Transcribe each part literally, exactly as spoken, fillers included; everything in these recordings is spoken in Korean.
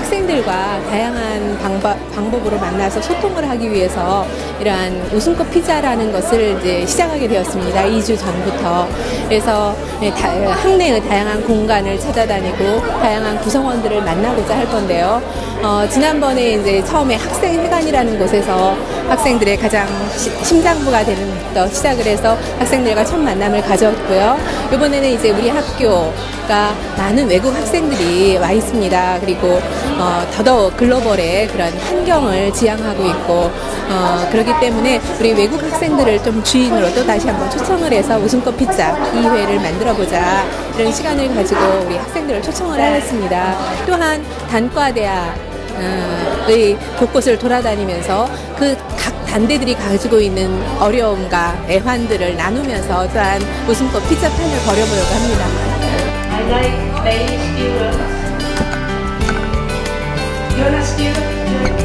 학생들과 다양한 방법, 방법으로 만나서 소통을 하기 위해서 이러한 웃음꽃 피자라는 것을 이제 시작하게 되었습니다. 이 주 전부터. 그래서 다, 학내의 다양한 공간을 찾아다니고 다양한 구성원들을 만나고자 할 건데요. 어, 지난번에 이제 처음에 학생회관이라는 곳에서 학생들의 가장 시, 심장부가 되는 것부터 시작을 해서 학생들과 첫 만남을 가졌고요. 이번에는 이제 우리 학교가 많은 외국 학생들이 와 있습니다. 그리고 어, 더더욱 글로벌의 그런 환경을 지향하고 있고 어, 그렇기 때문에 우리 외국 학생들을 좀 주인으로 또 다시 한번 초청을 해서 웃음꽃 피자 이 회를 만들어보자 이런 시간을 가지고 우리 학생들을 초청을 하였습니다. 또한 단과대학의 곳곳을 돌아다니면서 그 각 단대들이 가지고 있는 어려움과 애환들을 나누면서 또한 웃음꽃 피자판을 벌여보려고 합니다. I like beige students. You're a student?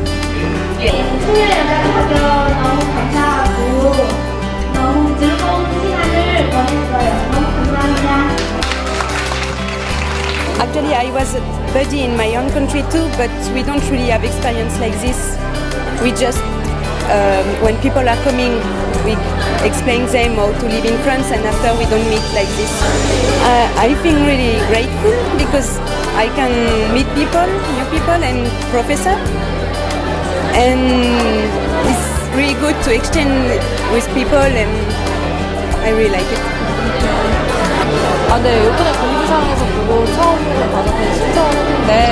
청년연합학교 너무 감사하고 너무 즐거운 시간을 보냈어요. 너무 감사합니다. Actually, I was a buddy in my own country too, but we don't really have experience like this. We just, um, when people are coming, we explain them how to live in France, and after we don't meet like this. Uh, I feel really grateful because I can meet people, new people, and professors. And it's really good to exchange with people, and I really like it. 아, 네, 이번에 공지사항에서 보고 처음으로 과정에 신청을 했는데